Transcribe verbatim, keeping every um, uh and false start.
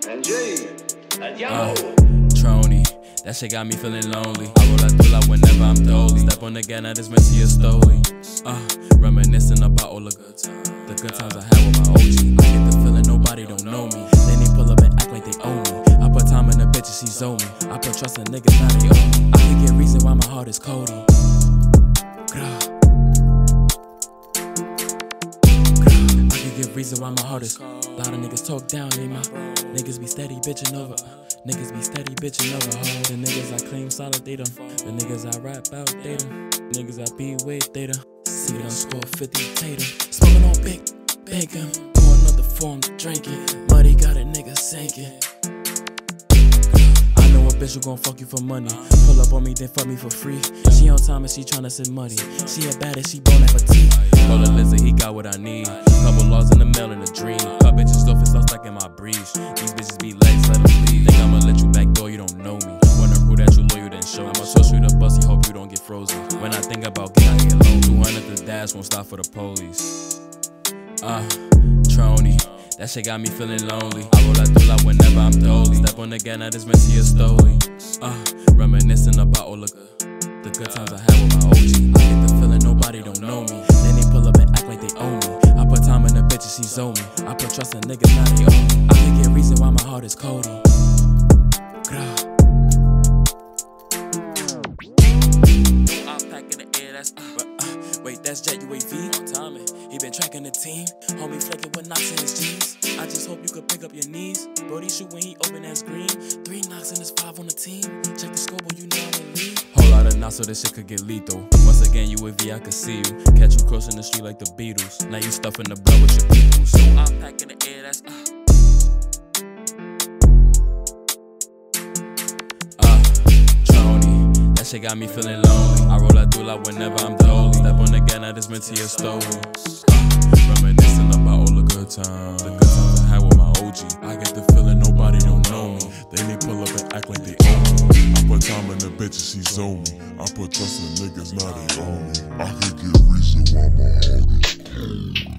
Uh, Trony, that shit got me feeling lonely. I roll that through whenever I'm dolly. Step on the gas, now this messy is stoli. Uh, reminiscing about all the good times, the good times I had with my O G. I get the feeling nobody don't know me. Then they pull up and act like they own me. I put time in the bitches, she's owe me. I put trust in niggas, now they owe me. I can get reason why my heart is Cody. Give reason why my heart is. A lot of niggas talk down, they my niggas be steady bitching over. Niggas be steady bitching over. The niggas I claim solid, they them. The niggas I rap out, they them. Niggas I be with, they them. See them score fifty, pay them. Smoking on big bacon. Pour another form, drinking. Muddy got a nigga sinking. I know a bitch who gon' fuck you for money. Pull up on me, then fuck me for free. She on time and she tryna send money. She a baddie, she bone at her teeth. Call a lizard, he got what I need. Couple laws in the mail in a dream. Cut bitches off, it's all stuck in my breeze. These bitches be legs, let them bleed. Think I'ma let you back door, you don't know me. Wonder who that you loyal, then show me. I'ma show you the bus, you hope you don't get frozen. When I think about getting, I get low. two hundred the dash, won't stop for the police. Uh, Trony, that shit got me feeling lonely. I roll that through like whenever I'm dolly. Step on the gas, now this messy is stoli. Uh, reminiscing about all the good, the good times I had with my O G. I get the feeling nobody don't know me. Then they pull up and act like they own me. I put time in the bitches, she's owe me. I put trust in niggas, now they owe me. I can get reason why my heart is Cody. I'm packing the air, that's uh, uh, wait, that's J U A V on timing. He been tracking the team. Homie flicking with knocks in his jeans. I just hope you could pick up your knees. Brody shoot when he open that screen. Three knocks and it's five on the team. Check the scoreboard, you know I'm in lead. Whole lot of knocks so this shit could get lethal. Once again, you a V, I could see you. Catch you crossing the street like the Beatles. Now you stuffing the blood with your people. So I'm packing the air, that's uh. Uh, Trony, that shit got me feeling lonely. I roll that through like whenever I'm dolly. Step on the gas, now this meant to your story. Uh, reminiscing about all the good times, the good times I had with my O G. I get the feeling nobody don't know me. Then they pull up and act like they own me. I put time in the bitches, she's owe me. I put trust in niggas, now they own me. I can get reason why my heart is cold.